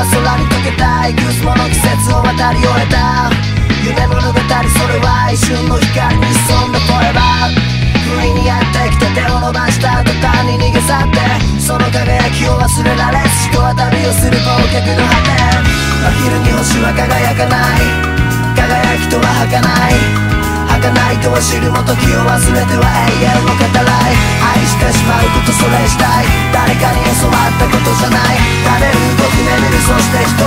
空に溶けたいくつもの季節を渡り終えた夢物語、それは一瞬の光に潜んだ Forever。 不意にやってきて手を伸ばした途端に逃げ去って、その輝きを忘れられず人は旅をする忘却の果て。真昼に星は輝かない、輝きとは儚い、儚いとは知るも時を忘れては永遠を語らい。愛してしまうこと、それしたい、誰かに教わったことじゃない。食べる動く眠る、そして人